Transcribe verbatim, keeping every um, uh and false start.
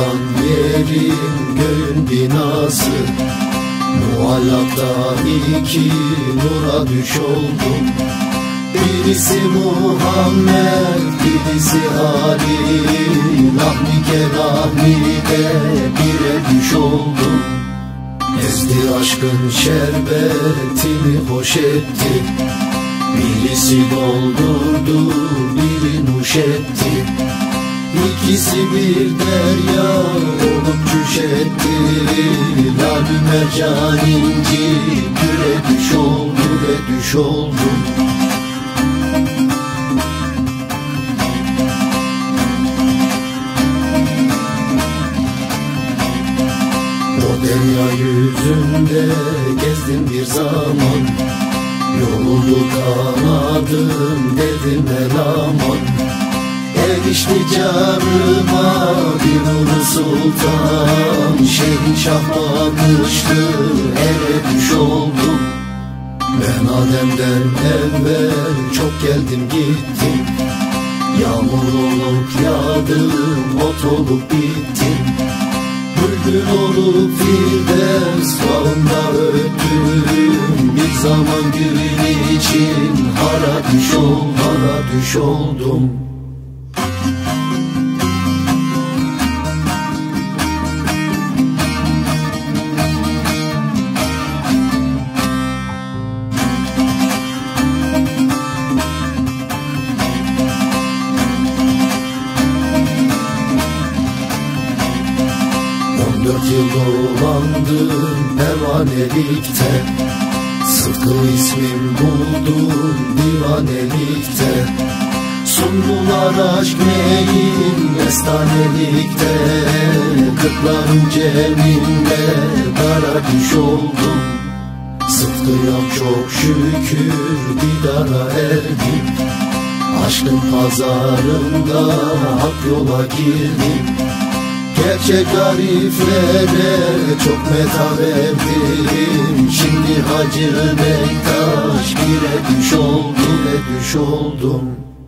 Sultan yerin göğün binası, muallakta iki nura düş oldum. Birisi Muhammed, birisi Ali, Lahmike Lahmide bire düş oldum. Ezdi aşkın şerbetini hoş etti, birisi doldurdu biri nuş etti. İkisi bir derya olup cüş etti, lalü mercan inci güre düş oldu ve düş oldum. O derya yüzünde gezdim bir zaman, yoruldu kanadım dedim elaman. Erişti canıma bir nuru sultan, Şeyh Şah bakıştı ere düş oldum. Ben Adem'den evvel çok geldim gittim, yağmur olup yağdım, ot olup bittim. Bülbül olup firdevs bağında öttüm, bir zaman gülün için hara düş oldum, hara düş oldum. Dört yıl dolandım pervanelikte, Sıtkı ismim buldum divanelikte. Sundular aşk neyin mestanelikte, kırkların ceminde dara düş oldum. Sıtkıya çok şükür didara erdim, aşkın pazarında hak yola girdim. Gerçek ariflere çok meta verdim, şimdi Hacı Bektaş bire düş oldu ve düş oldum.